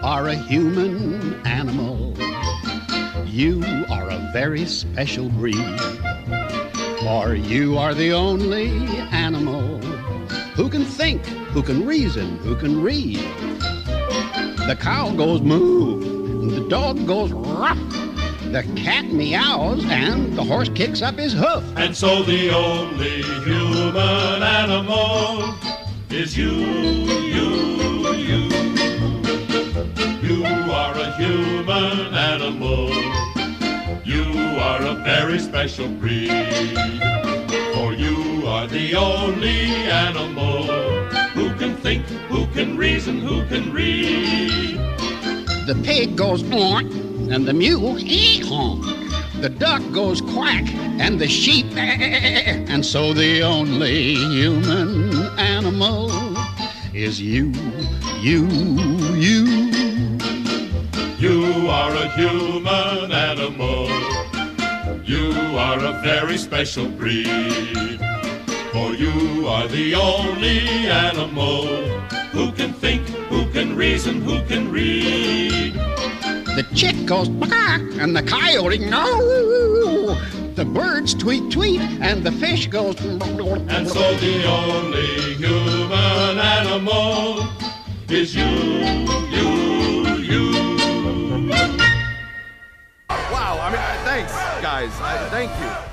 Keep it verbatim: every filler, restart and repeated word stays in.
are a human animal. You are a very special breed. For you are the only animal who can think, who can reason, who can read. The cow goes moo, the dog goes ruff, the cat meows, and the horse kicks up his hoof. And so the only human animal is you, you, you. You are a human animal. You are a very special breed. For you are the only animal who can think, who can reason, who can read. The pig goes oink, and the mule ee-honk. The duck goes quack, and the sheep eh, and so the only human animal is you, you, you. You are a human animal. You are a very special breed. For you are the only animal who can think, who can reason, who can read. The chick goes quack, and the coyote no. The birds tweet tweet, and the fish goes. And so the only human animal is you, you, you. Wow, I mean, thanks, guys. I, thank you.